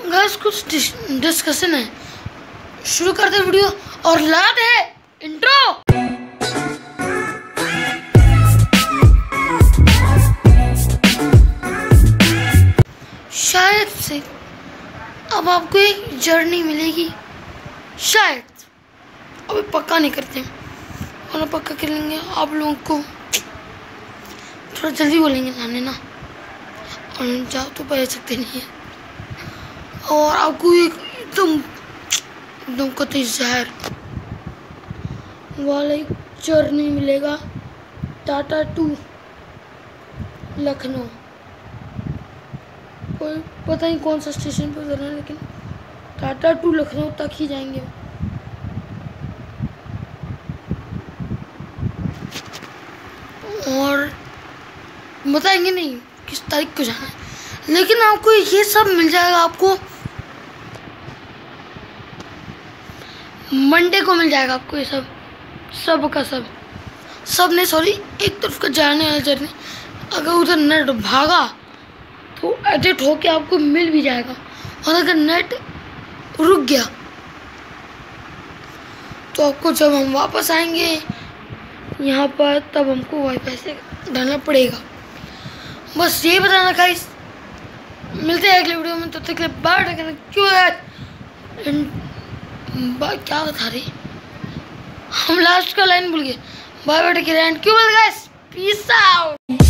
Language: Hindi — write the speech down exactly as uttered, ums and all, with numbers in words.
गाइस कुछ डिस्कशन है, शुरू करते हैं वीडियो और लाते हैं इंट्रो। शायद से अब आपको एक जर्नी मिलेगी, शायद, अभी पक्का नहीं करते और पक्का कर लेंगे। आप लोगों को थोड़ा जल्दी बोलेंगे लाने ना, और जाओ तो पढ़ सकते नहीं है। और आपको एक एकदम एकदम कतई जहर वाला एक जर्नी मिलेगा, टाटा टू लखनऊ। कोई पता नहीं कौन सा स्टेशन पर उतरना है, लेकिन टाटा टू लखनऊ तक ही जाएंगे। और बताएंगे नहीं किस तारीख को जाना है, लेकिन आपको ये सब मिल जाएगा। आपको मंडे को मिल जाएगा आपको ये सब, सब का सब सब ने सॉरी एक तरफ का जाने वाला जर्नी। अगर उधर नेट भागा तो एडिट होके आपको मिल भी जाएगा, और अगर नेट रुक गया तो आपको जब हम वापस आएंगे यहाँ पर तब हमको वाईफाई से डालना पड़ेगा। बस ये बताना गाइस, मिलते हैं अगले वीडियो में। तब तक के लिए बाय बाय। क्यों यार क्या बता रही, हम लास्ट का लाइन भूल गए। बाय बाय, क्यों बोल गाइस, पीस आउट।